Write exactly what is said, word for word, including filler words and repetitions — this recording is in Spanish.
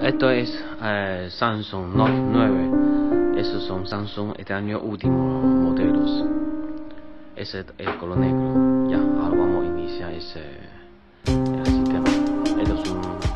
Esto es eh, Samsung Note nueve. Esos son Samsung este año últimos modelos. Ese es el color negro. Ya, ahora vamos a iniciar ese el sistema. Esto es un